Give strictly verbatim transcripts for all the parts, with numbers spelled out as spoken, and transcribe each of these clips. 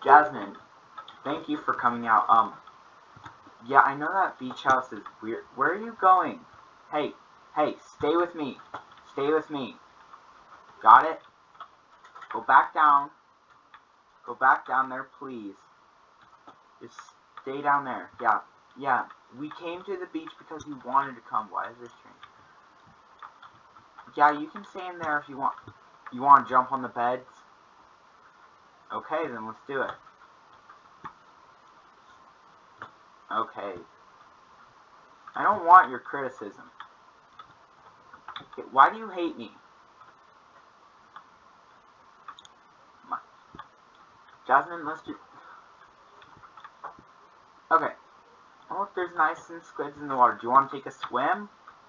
Jasmine, thank you for coming out. Um, yeah, I know that beach house is weird. Where are you going? Hey, hey, stay with me. Stay with me. Got it? Go back down. Go back down there, please. Just stay down there. Yeah, yeah. We came to the beach because you wanted to come. Why is this strange? Yeah, you can stay in there if you want. You want to jump on the beds? Okay, then let's do it. Okay. I don't want your criticism. Okay, why do you hate me? Come on. Jasmine, let's do... Okay. Oh, look, there's nice and squids in the water. Do you want to take a swim?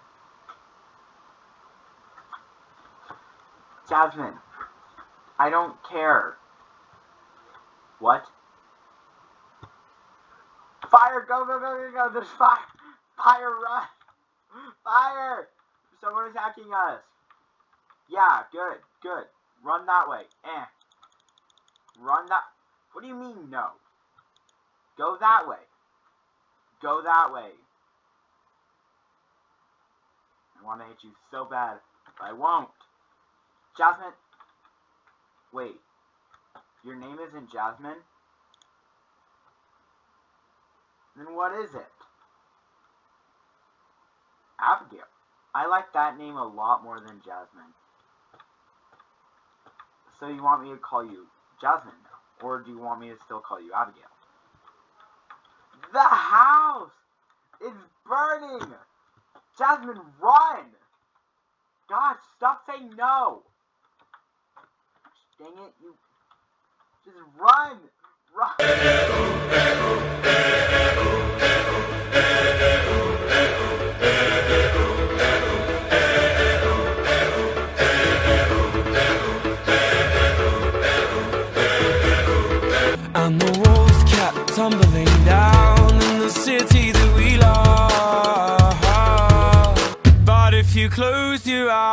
Jasmine, I don't care. What? Fire! Go, go, go, go, go! There's fire! Fire, run! Fire! Someone is hacking us. Yeah, good, good. Run that way. Eh. Run that... What do you mean, no? Go that way. Go that way. I want to hit you so bad, but I won't. Jasmine. Wait. Your name isn't Jasmine? Then what is it? Abigail. I like that name a lot more than Jasmine. So you want me to call you Jasmine now? Or do you want me to still call you Abigail? The house is burning! Jasmine, run! God, stop saying no! Dang it, you... Just run! Run! And the walls kept tumbling down in the city that we love. But if you close your eyes